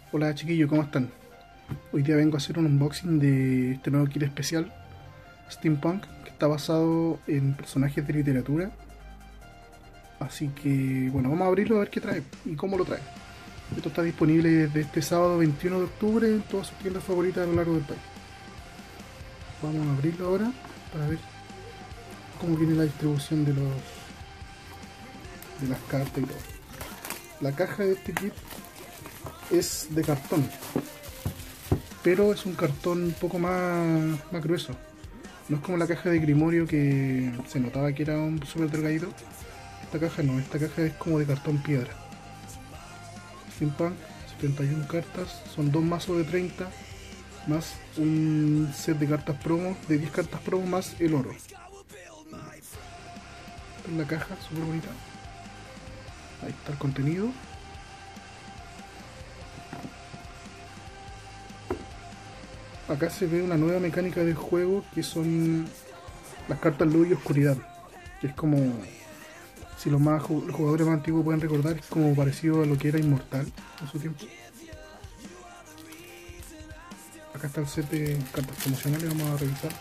Hola chiquillos, ¿cómo están? Hoy día vengo a hacer un unboxing de este nuevo kit especial Steampunk, que está basado en personajes de literatura. Así que bueno, vamos a abrirlo a ver qué trae y cómo lo trae. Esto está disponible desde este sábado 21 de octubre en todas sus tiendas favoritas a lo largo del país. Vamos a abrirlo ahora para ver cómo viene la distribución de las cartas y todo. La caja de este kit es de cartón, pero es un cartón un poco más grueso. No es como la caja de Grimorio, que se notaba que era un súper delgadito. Esta caja no, esta caja es como de cartón piedra. Steampunk, 71 cartas, son dos mazos de 30, más un set de cartas promo, de 10 cartas promo más el oro. Esta es la caja, súper bonita. Ahí está el contenido. Acá se ve una nueva mecánica del juego, que son las cartas luz y oscuridad, que es como, si los jugadores más antiguos pueden recordar, es como parecido a lo que era Inmortal en su tiempo. Acá está el set de cartas promocionales, vamos a revisar.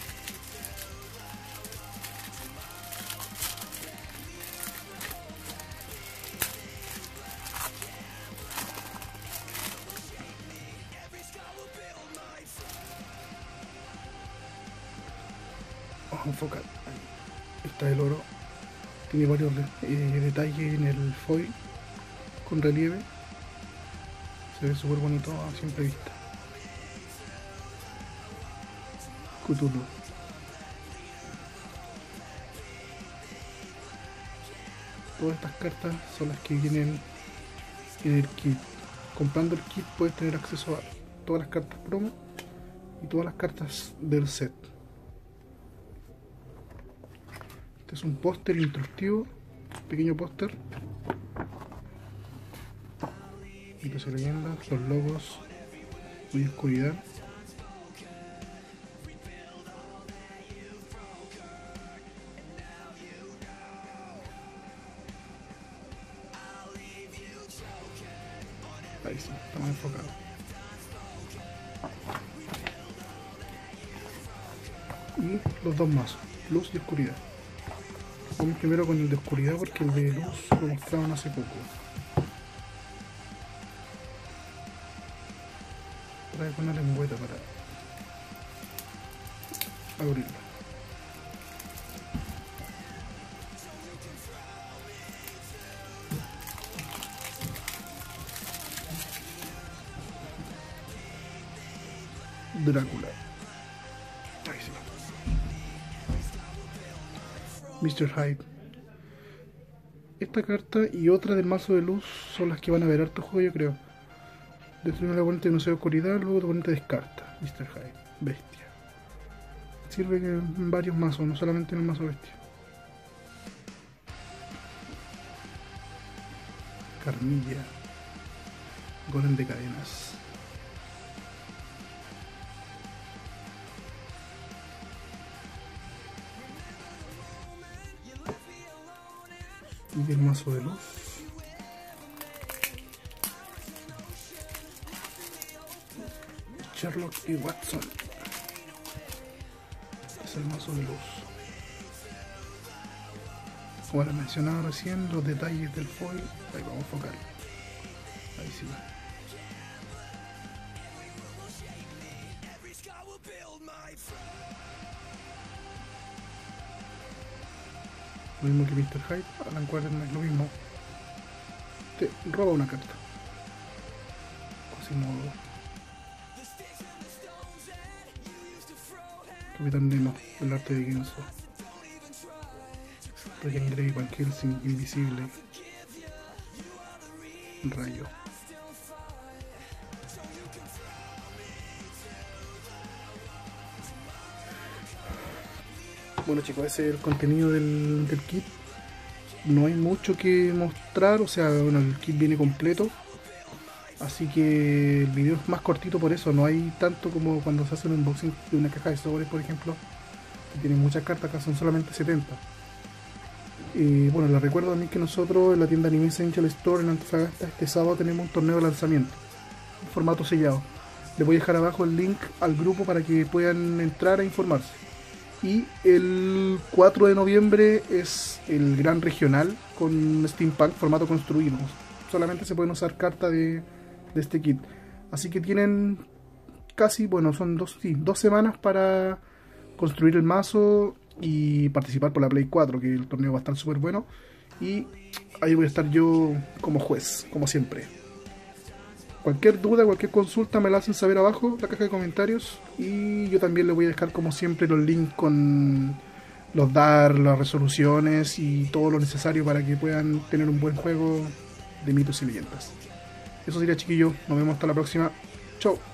Vamos a enfocar. Ahí está el oro. Tiene varios detalles en el foil con relieve. Se ve súper bonito a simple vista. Cthulhu. Todas estas cartas son las que vienen en el kit. Comprando el kit puedes tener acceso a todas las cartas promo y todas las cartas del set. Este es un póster instructivo, pequeño póster. Dice leyendas, los logos, muy oscuridad. Ahí sí, estamos enfocados. Y los dos mazos, luz y oscuridad. Vamos primero con el de oscuridad porque el de luz lo mostraron hace poco. Trae con una lengüeta para abrirlo. Drácula. Ahí sí. Mr. Hyde. Esta carta y otra del mazo de luz son las que van a ver harto juego, yo creo. Destruye al oponente de un sello de oscuridad, luego tu oponente descarta. Mr. Hyde. Bestia. Sirve en varios mazos, no solamente en el mazo bestia. Carmilla. Golem de cadenas. Y el mazo de luz. Sherlock y Watson. Es el mazo de luz. Como les mencionaba recién, los detalles del foil. Ahí vamos a enfocar. Ahí sí. Lo mismo que Mr. Hyde, Alan Quatermain es lo mismo. Te roba una carta. Quasimodo. Capitán Nemo, el arte de Genso. Ryan Gray, Van Helsing, Invisible. Rayo. Bueno chicos, ese es el contenido del kit. No hay mucho que mostrar, o sea, bueno, el kit viene completo. Así que el video es más cortito por eso, no hay tanto como cuando se hace un unboxing de una caja de sobres, por ejemplo, que tiene muchas cartas, acá son solamente 70. Bueno, les recuerdo a mí que nosotros en la tienda Anime Essential Store en Antofagasta este sábado tenemos un torneo de lanzamiento. formato sellado. Les voy a dejar abajo el link al grupo para que puedan entrar a informarse. Y el 4 de noviembre es el gran regional con Steampunk formato construido. Solamente se pueden usar cartas de este kit. Así que tienen casi, bueno, son dos semanas para construir el mazo y participar por la Play 4, que el torneo va a estar súper bueno. Y ahí voy a estar yo como juez, como siempre. Cualquier duda, cualquier consulta me la hacen saber abajo en la caja de comentarios. Y yo también les voy a dejar como siempre los links con los DAR, las resoluciones y todo lo necesario para que puedan tener un buen juego de mitos y leyendas. Eso sería, chiquillos, nos vemos hasta la próxima. Chao.